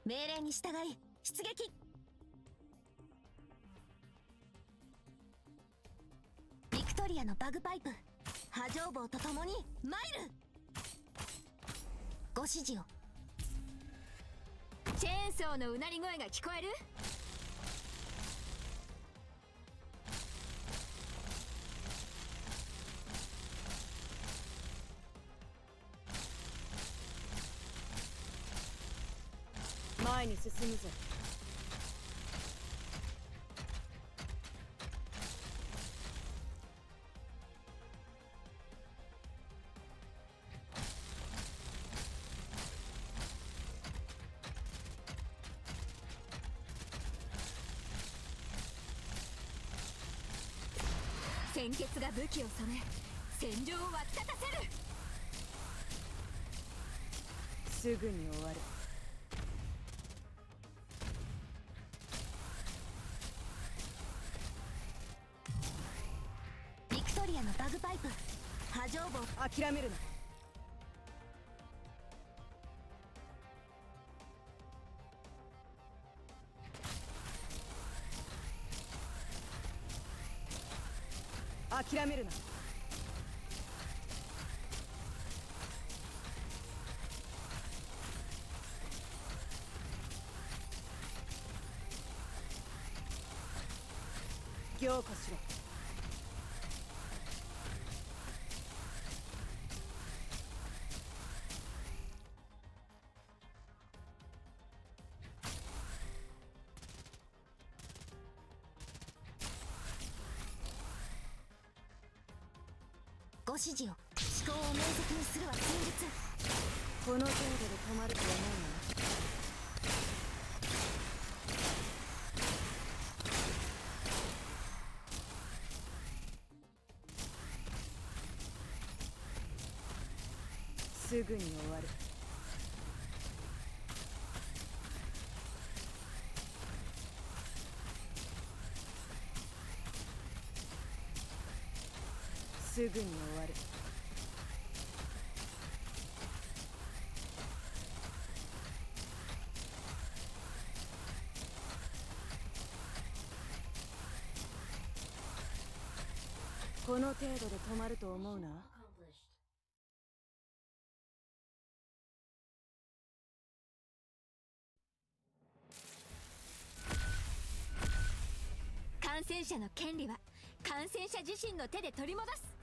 命令に従い出撃。ビクトリアのバグパイプ波状棒とともに参る。ご指示を。 チェーンソーのうなり声が聞こえる？前に進むぞ。鮮血が武器を染め、戦場を沸き立たせる。すぐに終わる。 ビクトリアのバグパイプ波状棒。 諦めるな。諦めるな。凝固しろ。 ご指示を。思考を明晰にするは戦術。 この程度で止まると思うな。すぐに終わる。すぐに終わる。この程度で止まると思うな。感染者の権利は感染者自身の手で取り戻す。